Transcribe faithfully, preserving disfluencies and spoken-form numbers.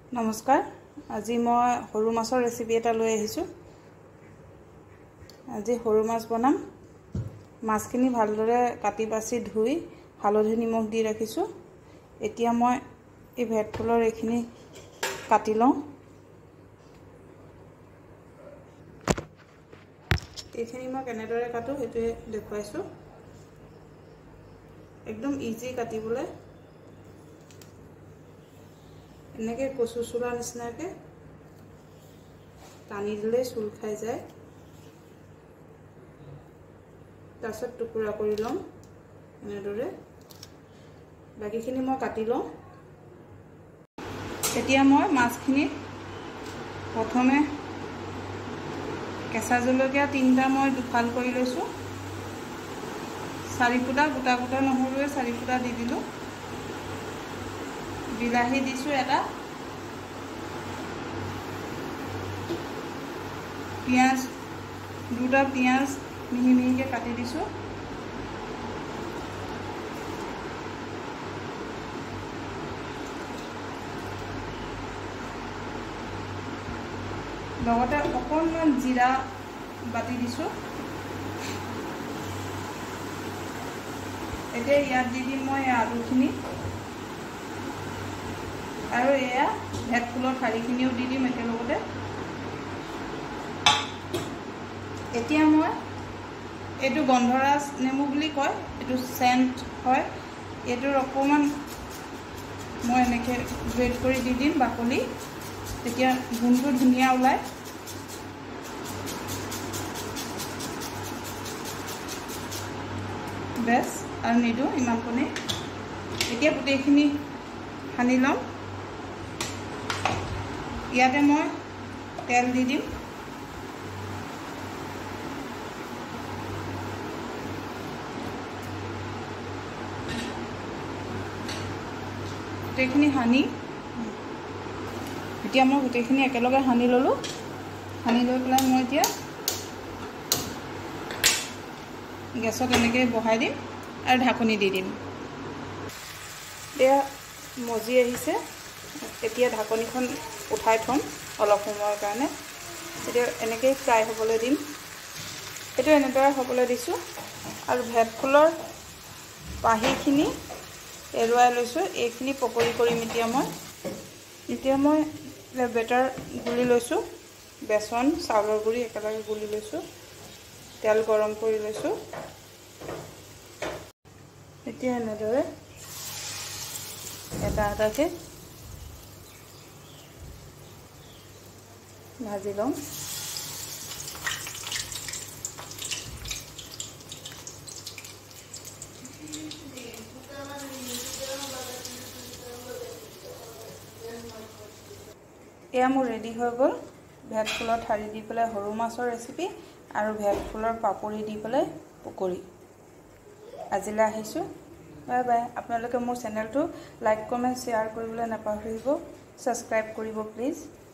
নমস্কাৰ আজি মই সৰু মাছৰ ৰেচিপি এটা লৈ আহিছো আজি সৰু মাছ বনাম মাছখিনি ভালদৰে কাটি বাছি ধুই হালধি নিমখ দি ৰাখিছো এতিয়া মই এই ভেটফুলৰ এখিনি কাটি লওঁ এখিনি মই কেনেদৰে কাটো হেতু দেখুৱাইছো একদম ইজি কাটিবলে এনেকে কচু চুলা নিচিনাকে টানি দিলে চুল খাই যায় তাৰছত টুকুৰা কৰি লম এনেদৰে বাকিখিনি মই কাটি লম এতিয়া মই মাছখিনি প্ৰথমে কেঁচা জলকীয়া তিনটা মই দুফাল কৰি লৈছো চাৰি ফুটা গোটা গোটা নহৰুৱে চাৰি ফুটা দি দিলো বিলাহী দিছো এটা পিয়াজ দুটা পিয়াজ মিহি মিহিকে কাটি দিছো লগতে অকণমান জিৰা বাটি দিছো এতিয়া ইয়াত দি দিম মই আলুখিনি আৰু এয়া ভেটফুলৰ ঠাৰিখিনিও দি দিম একেলগতে এতিয়া মই এইটো গন্ধৰাজ নেমু বুলি কয় এইটো সেন্ট হয় এইটোৰ অকণমান মই এনেকৈ গ্ৰেট কৰি দি দিম বাকলি তেতিয়া গুণটো ধুনীয়া ওলায় বেছ আৰু নিদিওঁ ইমানকণে এতিয়া গোটেইখিনি সানি ল'ম ইয়াতে মই তেল দি দিম গোটেইখিনি সানি এতিয়া মই গোটেইখিনি একেলগে সানি ল'লোঁ সানি লৈ পেলাই মই এতিয়া গেছত এনেকৈ বহাই দিম আৰু ঢাকনি দি দিম এয়া মজি আহিছে এতিয়া ঢাকনিখন উঠাই থম অলপ সময়ৰ কাৰণে এতিয়া এনেকৈ ফ্ৰাই হ'বলৈ দিম এইটো এনেদৰে হ'বলৈ দিছোঁ আৰু ভেটফুলৰ পাহিখিনি এৰুৱাই লৈছোঁ এইখিনি পকৰি কৰিম এতিয়া মই এতিয়া মই বেটাৰ গুলি লৈছোঁ বেচন চাউলৰ গুড়ি একেলগে গুলি লৈছোঁ তেল গৰম কৰি লৈছোঁ এতিয়া এনেদৰে এটা এটাকৈ ভাজি লওঁ এয়া মোৰ ৰেডি হৈ গ'ল ভেটফুলৰ ঠাৰি দি পেলাই সৰু মাছৰ ৰেচিপি আৰু ভেটফুলৰ পাপৰি দি পেলাই পকৰি আজিলৈ আহিছোঁ বাই বাই আপোনালোকে মোৰ চেনেলটো লাইক কমেণ্ট শ্বেয়াৰ কৰিবলৈ নাপাহৰিব ছাবস্ক্ৰাইব কৰিব প্লিজ